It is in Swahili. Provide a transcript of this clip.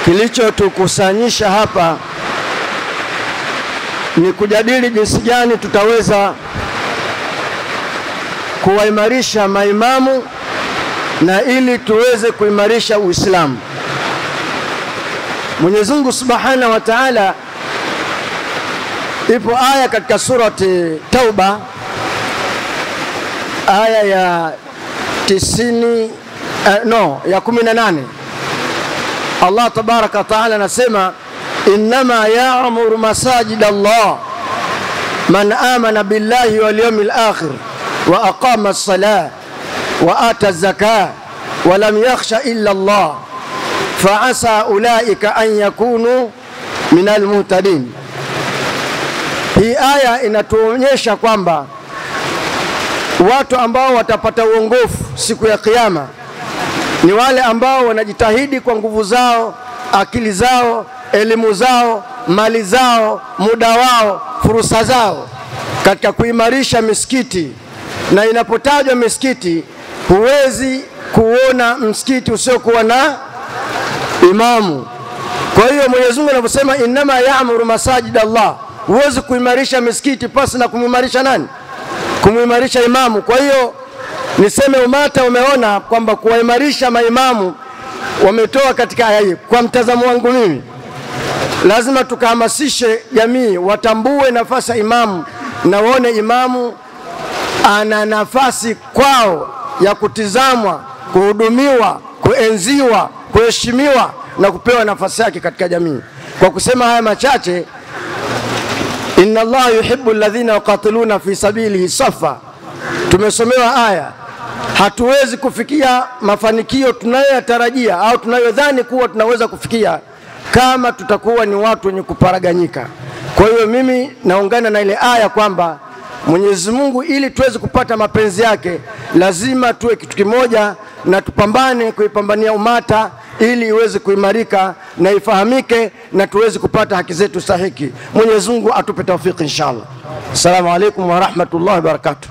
Kilichotukusanyisha hapa ni kujadili jinsi gani tutaweza kuwaimarisha maimamu na ili tuweze kuimarisha Uislamu. Mwenyezi Mungu Subhanahu wa Ta'ala, ipo aya katika surati Tauba aya ya 18, Allah tabaraka wa taala anasema innama ya'muru masajid Allah man amana billahi wal yawmil akhir wa aqama as-salah wa ata az-zakah wa lam yakhsha illa Allah fa asa ulaika an yakunu minal muhtadin. Hii aya inatuonyesha kwamba watu ambao watapata uongofu siku ya kiyama ni wale ambao wanajitahidi kwa nguvu zao, akili zao, elimu zao, mali zao, muda wao, fursa zao katika kuimarisha misikiti. Na inapotajwa misikiti, huwezi kuona msikiti usiokuwa na imamu. Kwa hiyo Mwenyezi Mungu anaposema inama ya'muru masajid Allah, huwezi kuimarisha misikiti pasi na kumuimarisha nani? Kumuimarisha imamu. Kwa hiyo niseme umata umeona kwamba kuwaimarisha maimamu wametoa katika aya hii. Kwa mtazamo wangu mimi, lazima tukahamasishe jamii watambue nafasi ya imamu na waone imamu ana nafasi kwao ya kutizamwa, kuhudumiwa, kuenziwa, kuheshimiwa na kupewa nafasi yake katika jamii. Kwa kusema haya machache, inna Allah yuhibbu alladhina yuqatiluna fi sabilihi safa, tumesomewa aya. Hatuwezi kufikia mafanikio tunayotarajia au tunayodhani kuwa tunaweza kufikia kama tutakuwa ni watu wenye kuparaganyika. Kwa hiyo mimi naungana na ile aya kwamba Mwenyezi Mungu ili tuweze kupata mapenzi yake lazima tuwe kitu kimoja na tupambane kuipambania umata ili iweze kuimarika na ifahamike na tuweze kupata haki zetu stahiki. Mwenyezi Mungu atupe tawfiki inshallah. Assalamu alaykum wa rahmatullahi wa barakatuh.